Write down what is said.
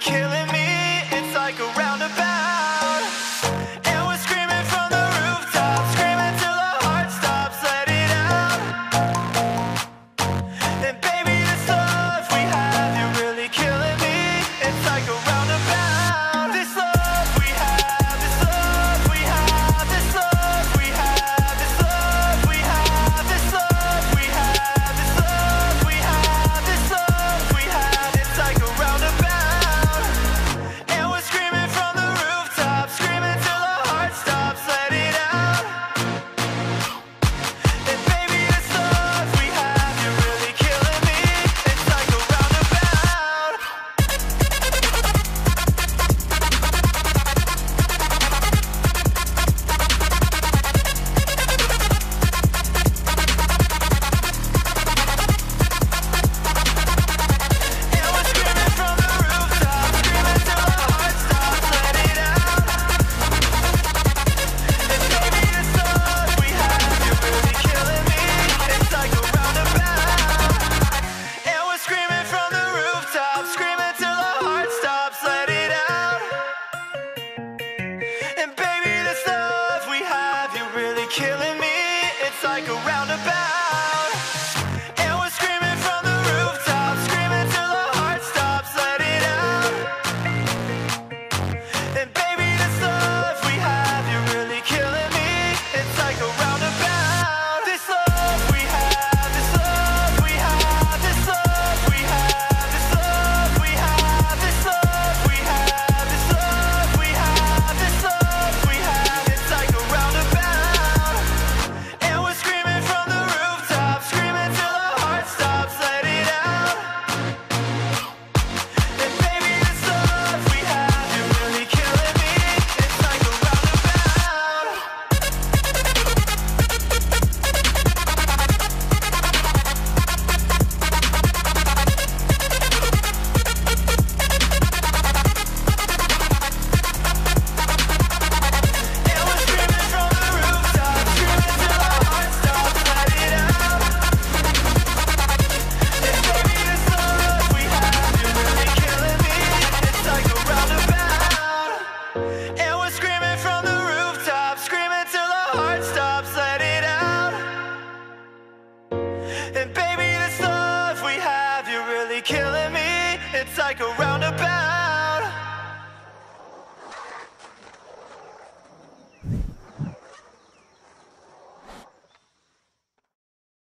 killing me. It's like a roundabout, and we're screaming from the rooftop, screaming till the heart stops. Let it out. And baby, this love we have, you're really killing me. It's like a roundabout.